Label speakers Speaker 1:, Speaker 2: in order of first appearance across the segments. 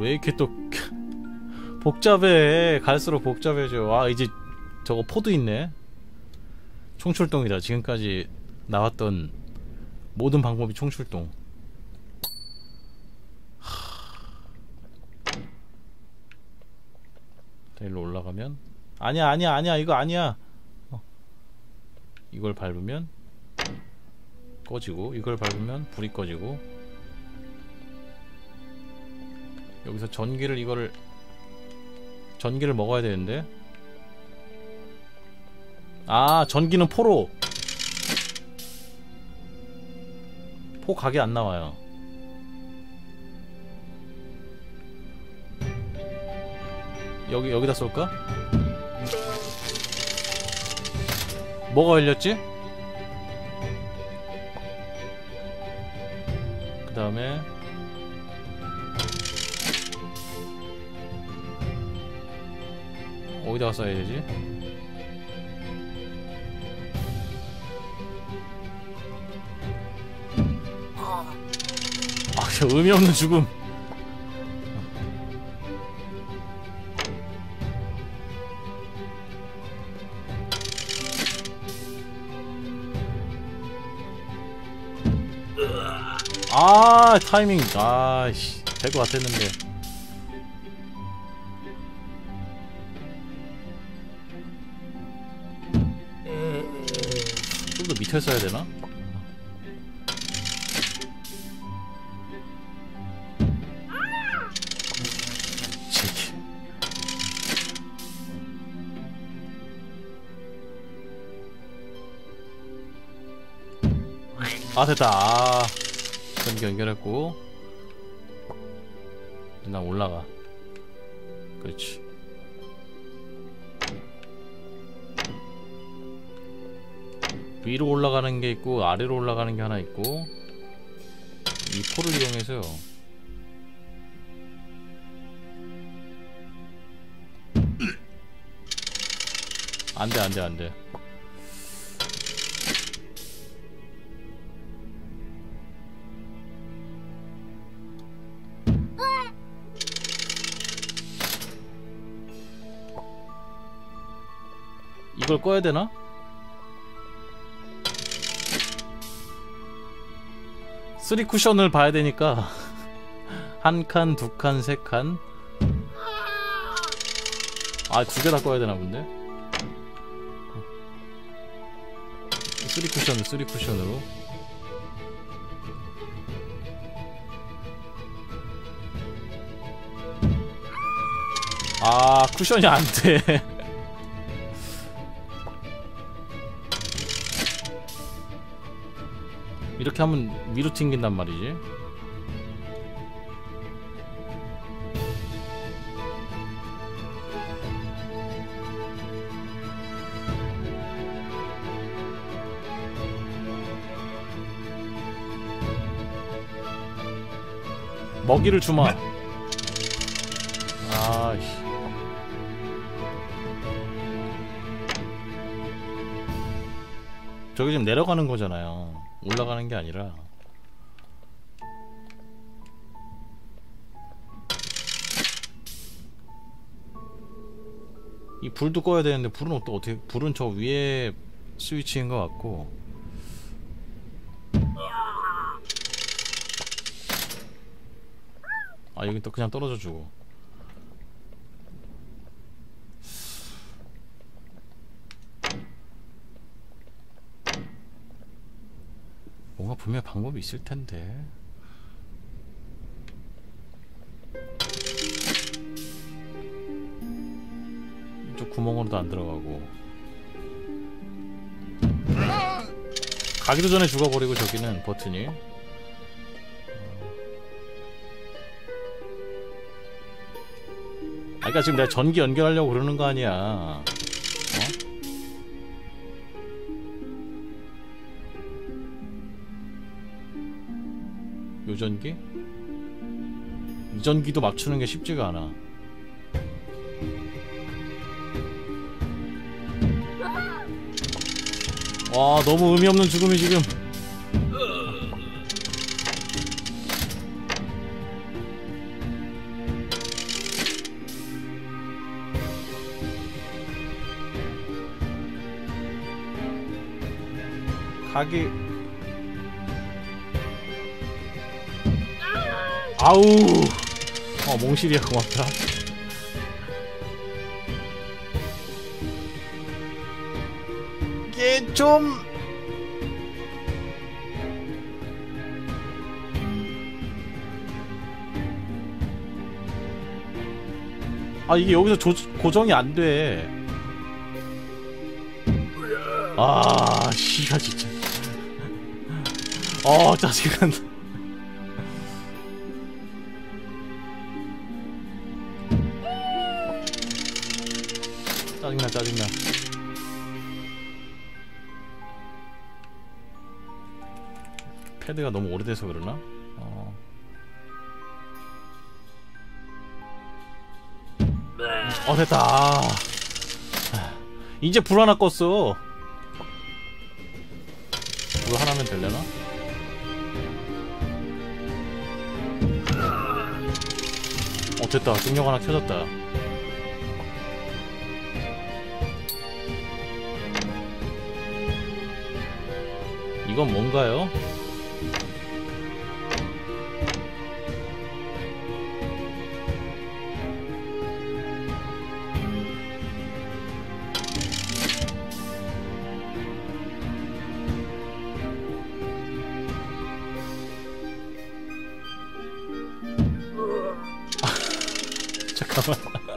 Speaker 1: 왜 이렇게 또 복잡해. 갈수록 복잡해져. 아 이제 저거 포드 있네. 총출동이다. 지금까지 나왔던 모든 방법이 총출동. 일로 올라가면 아니야 이거 아니야. 이걸 밟으면 꺼지고, 이걸 밟으면 불이 꺼지고, 여기서 전기를 먹어야 되는데. 아 전기는 포로 포 각이 안 나와요. 여기다 쏠까? 뭐가 열렸지? 그 다음에 어디다가 쏴야 되지? 아, 의미 없는 죽음. 아 타이밍 아이씨 될 것 같았는데. 좀 더 밑에 써야 되나? 아 됐다. 아 전기 연결했고 난 올라가. 그렇지. 위로 올라가는 게 있고 아래로 올라가는 게 하나 있고, 이 포를 이용해서요. 안돼. 이걸 꺼야 되나? 쓰리 쿠션을 봐야 되니까 한 칸, 두 칸, 세 칸. 아, 두 개 다 꺼야 되나 본데? 쓰리 쿠션으로. 아, 쿠션이 안 돼. 이렇게 하면 위로 튕긴단 말이지. 먹이를 주마. 아이씨. 저기 지금 내려가는 거잖아요. 올라가는 게 아니라. 이 불도 꺼야 되는데 불은 또 어떻게, 불은 저 위에 스위치인 것 같고. 아 여기 또 그냥 떨어져 주고. 뭔가 분명 방법이 있을 텐데. 이쪽 구멍으로도 안 들어가고. 가기도 전에 죽어버리고 저기는 버튼이. 아 그니까 지금 내가 전기 연결하려고 그러는 거 아니야. 어? 요전기? 이 전기도 맞추는 게 쉽지가 않아. 와 너무 의미 없는 죽음이 지금. 사기. 아우. 몽실이야 고맙다. 이게 좀 이게 여기서 고정이 안 돼. 씨가 진짜. 짜증난다. 짜증나. 패드가 너무 오래돼서 그러나? 됐다. 이제 불 하나 껐어. 불 하나면 되려나? 됐다. 중력 하나 켜졌다. 이건 뭔가요? 잠깐만.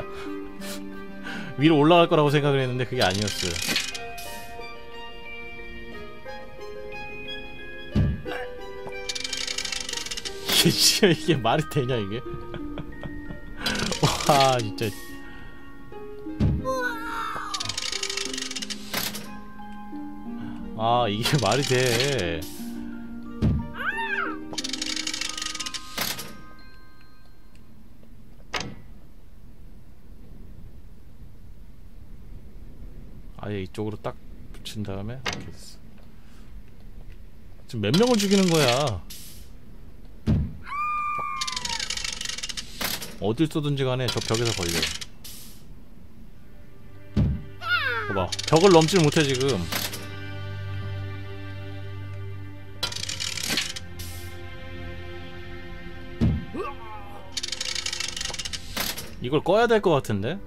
Speaker 1: 위로 올라갈 거라고 생각을 했는데 그게 아니었어요. 이게 말이 되냐 이게? 와 진짜. 이게 말이 돼. 아예 이쪽으로 딱 붙인 다음에 이렇게 됐어. 지금 몇 명을 죽이는 거야? 어딜 쏘든지 간에 저 벽에서 걸려. 봐봐, 벽을 넘질 못해 지금. 이걸 꺼야 될 것 같은데?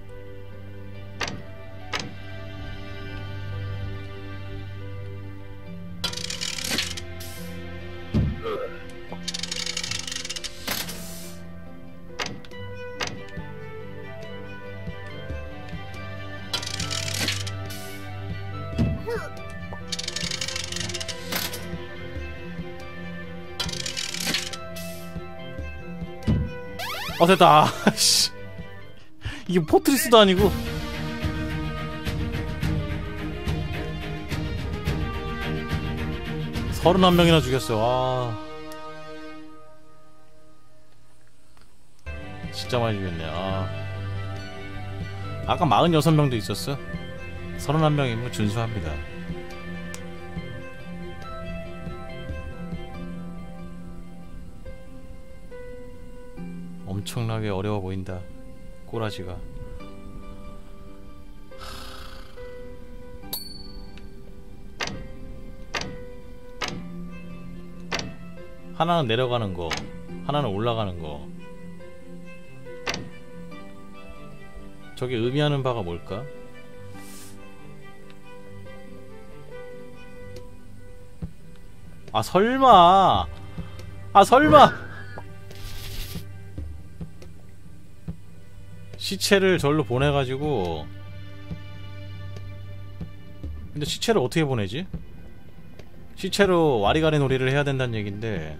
Speaker 1: 됐다. 이게 포트리스도 아니고. 서른한 명이나 죽였어. 와 진짜 많이 죽였네. 아까 46명도 있었어. 31명이면 준수합니다. 엄청나게 어려워 보인다 꼬라지가. 하나는 내려가는 거, 하나는 올라가는 거. 저게 의미하는 바가 뭘까? 설마. 설마. 시체를 절로 보내가지고. 근데 시체를 어떻게 보내지? 시체로 와리가리 놀이를 해야 된다는 얘긴데.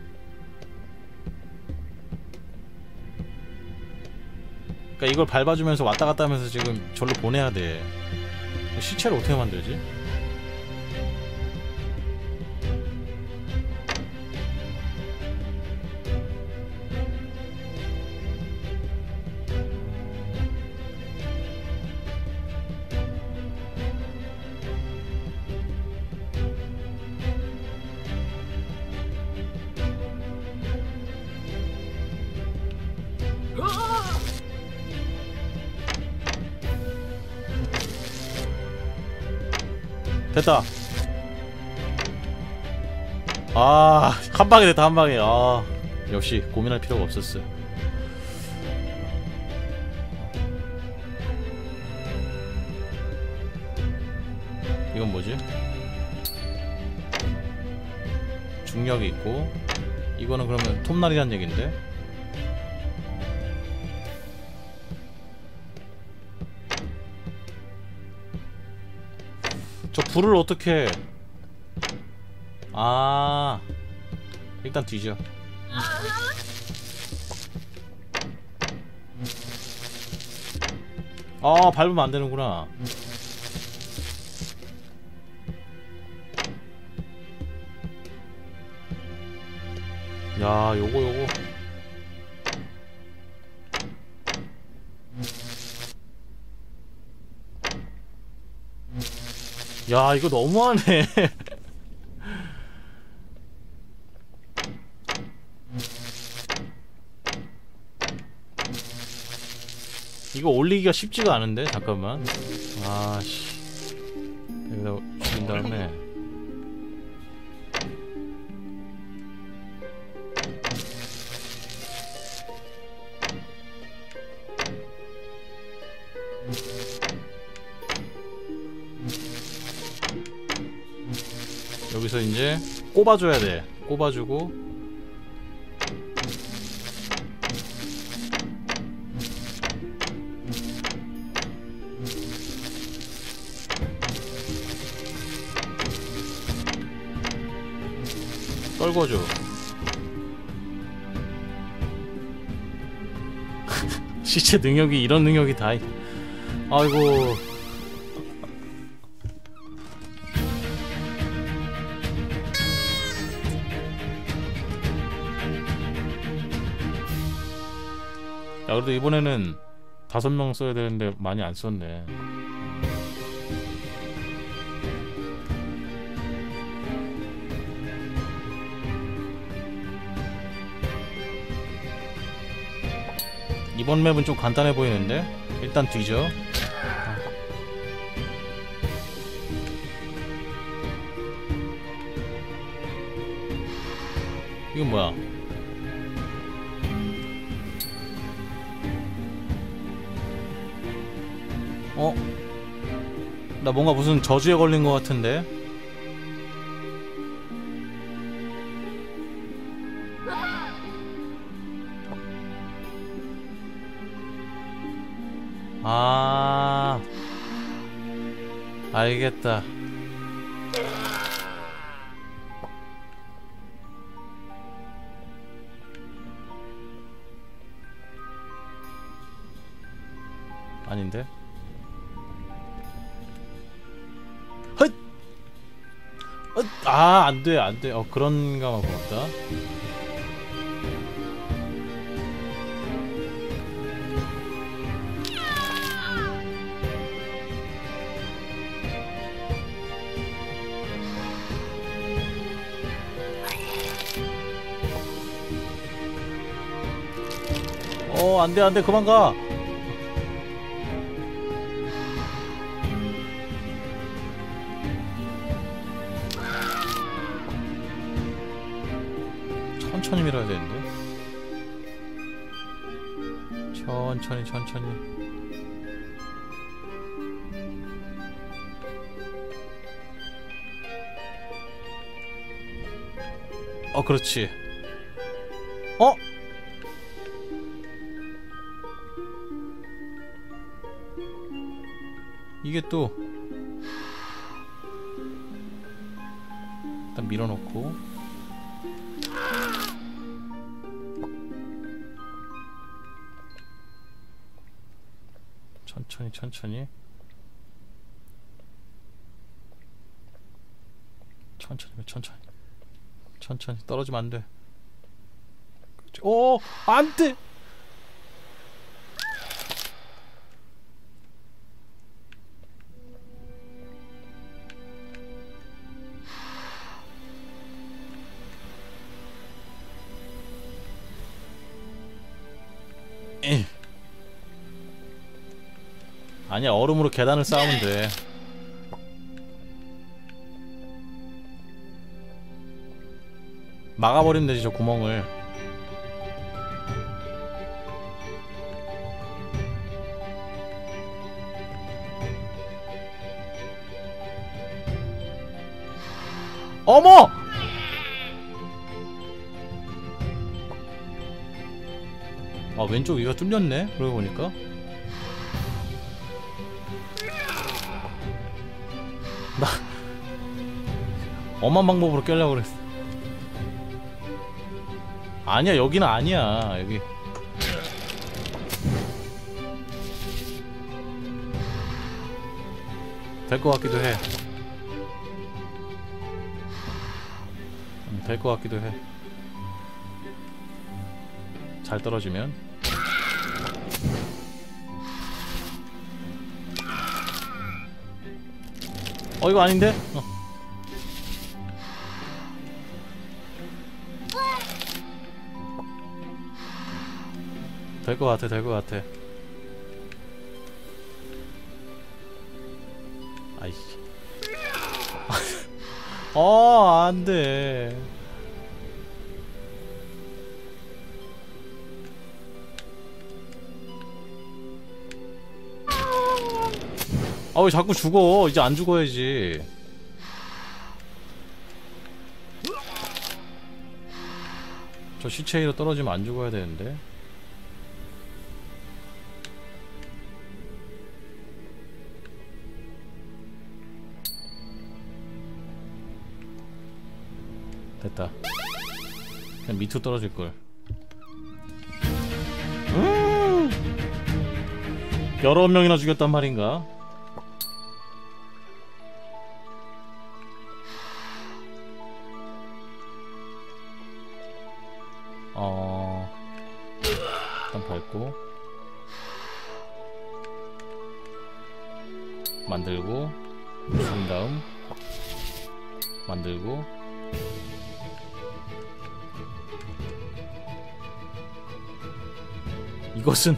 Speaker 1: 그러니까 이걸 밟아주면서 왔다갔다 하면서 지금 절로 보내야 돼. 시체를 어떻게 만들지? 됐다. 아, 한 방에 됐다, 한 방에. 아, 역시 고민할 필요가 없었어. 이건 뭐지? 중력이 있고, 이거는 그러면 톱날이란 얘긴데? 저 불을 어떻게? 아, 일단 뒤져. 아, 밟으면 안 되는구나. 야, 요거. 야, 이거 너무하네. 이거 올리기가 쉽지가 않은데? 잠깐만. 아씨. 여기다 죽인 다음에. 여기서 이제 꼽아줘야 돼. 꼽아주고. 떨궈줘. 시체 능력이 이런 능력이 다. 아이고. 야, 그래도 이번에는 5명 써야 되는데 많이 안 썼네. 이번 맵은 좀 간단해 보이는데? 일단 뒤져. 이건 뭐야? 어? 나 뭔가 무슨 저주에 걸린 것 같은데? 아, 알겠다. 아닌데? 헛! 아, 안 돼, 안 돼. 그런가만 보았다. 안 돼, 안 돼. 그만 가. 천천히 밀어야 되는데. 천천히, 천천히. 그렇지. 이게 또 일단 밀어놓고. 천천히 천천히 천천히 천천히 천천히. 떨어지면 안돼. 안돼. 아니야, 얼음으로 계단을 쌓으면 돼. 막아버리면 되지 저 구멍을. 어머! 아 왼쪽 위가 뚫렸네 그러고 보니까. 나 엄한 방법으로 깨려고 그랬어. 아니야 여기는 아니야. 여기 될 것 같기도 해. 될 것 같기도 해. 잘 떨어지면. 이거 아닌데? 될 것 같아, 될 것 같아. 아이씨. 안 돼. 왜 자꾸 죽어? 이제 안 죽어야지. 저 시체 위로 떨어지면 안 죽어야 되는데. 됐다. 그냥 밑으로 떨어질걸. 여러 명이나 죽였단 말인가? 일단 밟고 만들고 죽인 다음 만들고 이것은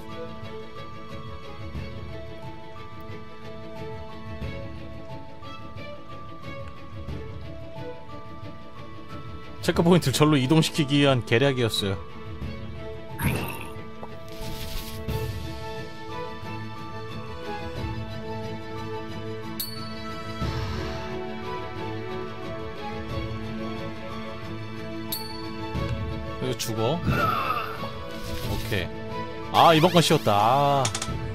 Speaker 1: 체크포인트를 절로 이동시키기 위한 계략이었어요. 이거 죽어. 오케이. 이번 건 쉬웠다.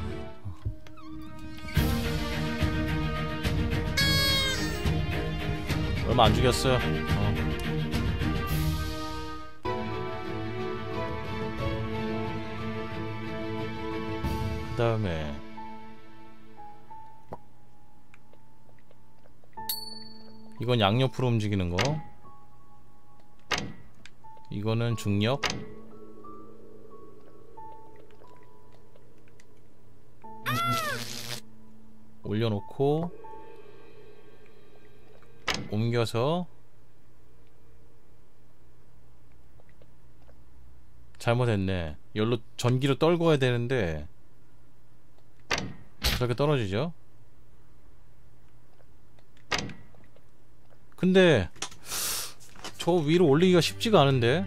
Speaker 1: 얼마 안 죽였어요. 그 다음에 이건 양옆으로 움직이는 거. 이거는 중력. 올려놓고 옮겨서. 잘못했네. 열로 전기로 떨궈야 되는데 저렇게 떨어지죠? 근데 저 위로 올리기가 쉽지가 않은데.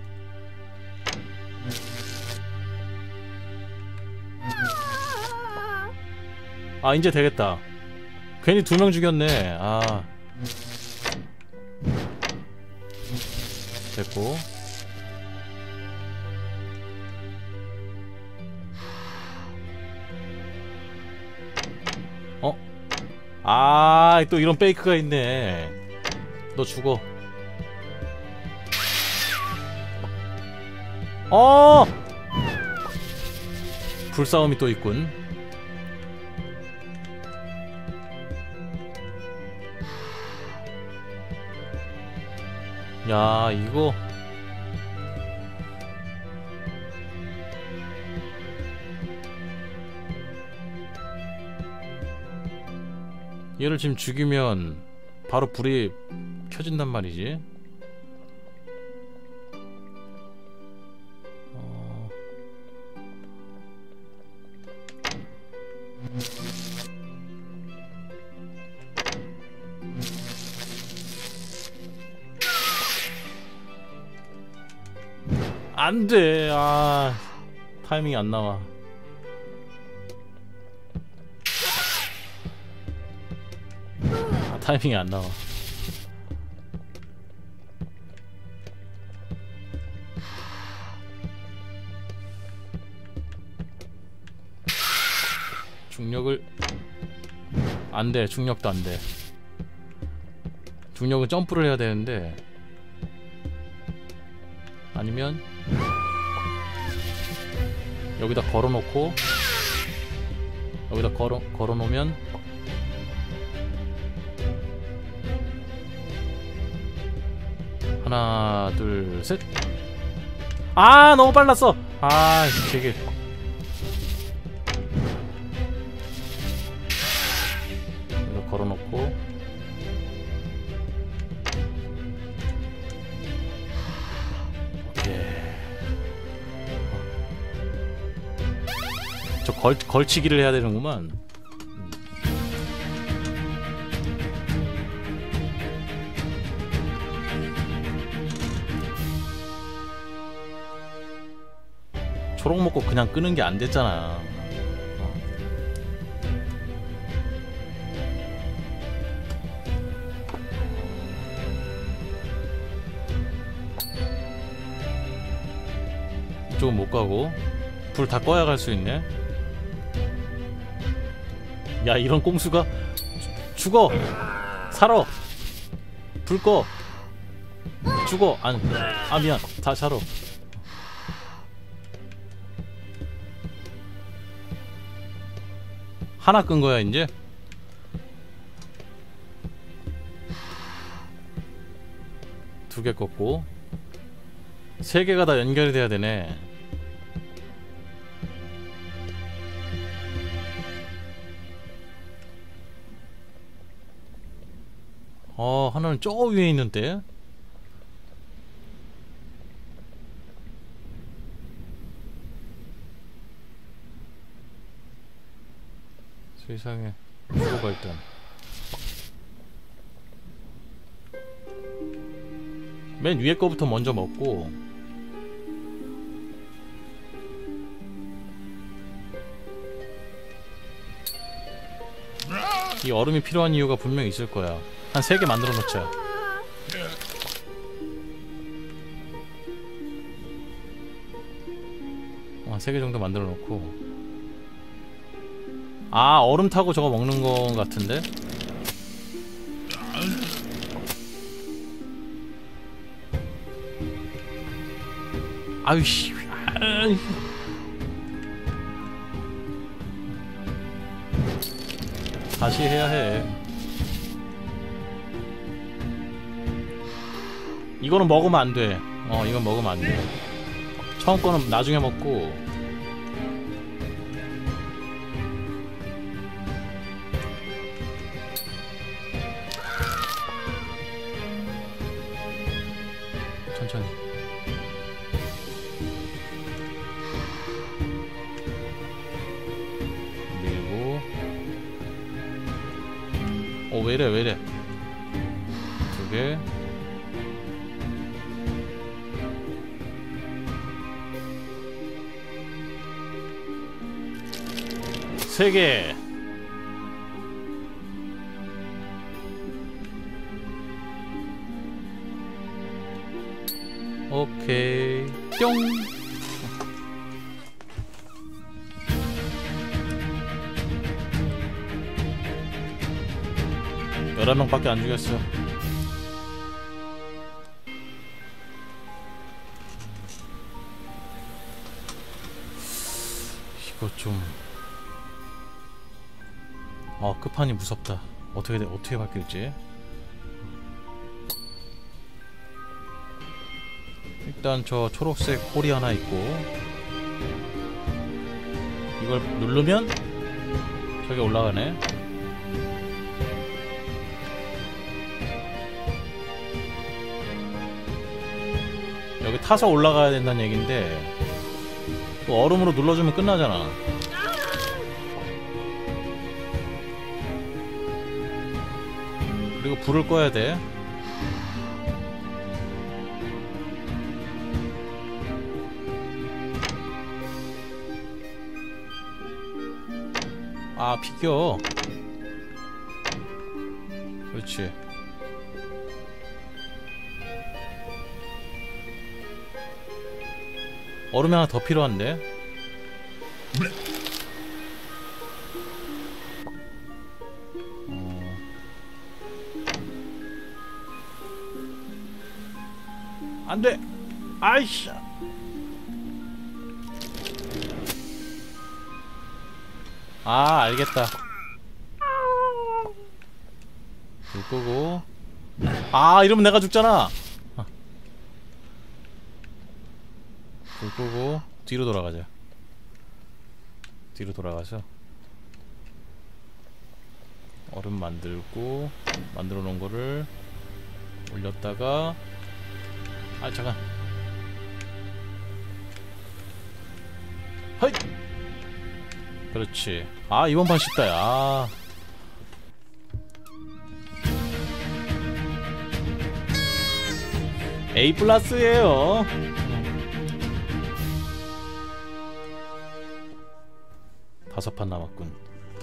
Speaker 1: 이제 되겠다. 괜히 2명 죽였네. 됐고. 또 이런 페이크가 있네. 너 죽어. 불싸움이 또 있군. 야, 이거 얘를 지금 죽이면 바로 불이 켜진단 말이지. 안돼. 아, 타이밍이 안 나와. 아, 타이밍이 안 나와. 중력을 안돼. 중력도 안돼. 중력은 점프를 해야 되는데, 아니면 여기다 걸어놓고, 여기다 걸어놓으면 하나 둘 셋. 아, 너무 빨랐어. 아, 되게. 여기다 걸어놓고, 저 걸치기를 해야 되는구만. 초록 먹고 그냥 끄는 게 안 됐잖아. 이쪽은 못 가고 불 다 꺼야 갈 수 있네. 야, 이런 꼼수가. 죽어. 살아. 불 꺼. 죽어. 아, 미안. 다 살아. 하나 끈 거야 이제. 두 개 껐고, 세 개가 다 연결이 돼야 되네. 하나는 저 위에 있는데. 세상에. 죽어봐 일단. 맨 위에 거부터 먼저 먹고, 이 얼음이 필요한 이유가 분명히 있을 거야. 한 3개 만들어 놓자. 한 3개 정도 만들어 놓고. 아, 얼음 타고 저거 먹는 거 같은데? 아유씨. 다시 해야 해. 이거는 먹으면 안 돼. 이건 먹으면 안 돼. 처음 거는 나중에 먹고. 천천히. 밀고. 왜이래 왜이래. 2개. 3개. 오케이. 뿅. 열한 명밖에 안 죽였어. 이거 좀. 끝판이 무섭다. 어떻게 바뀔지. 일단 저 초록색 홀이 하나 있고, 이걸 누르면 저기 올라가네. 여기 타서 올라가야 된다는 얘긴데, 또 얼음으로 눌러주면 끝나잖아. 그리고 불을 꺼야 돼. 아, 비겨. 그렇지. 얼음이 하나 더 필요한데? 안돼! 아이씨! 아, 알겠다. 불 끄고. 아, 이러면 내가 죽잖아. 불 끄고 뒤로 돌아가자. 뒤로 돌아가서 얼음 만들고, 만들어 놓은 거를 올렸다가, 아, 잠깐. 허이! 그렇지. 아, 이번 판 쉽다. 야. A 플러스예요. 다섯 판 남았군.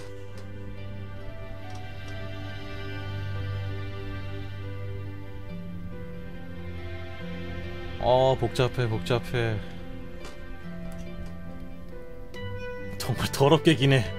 Speaker 1: 복잡해, 복잡해. 정말 더럽게 기네.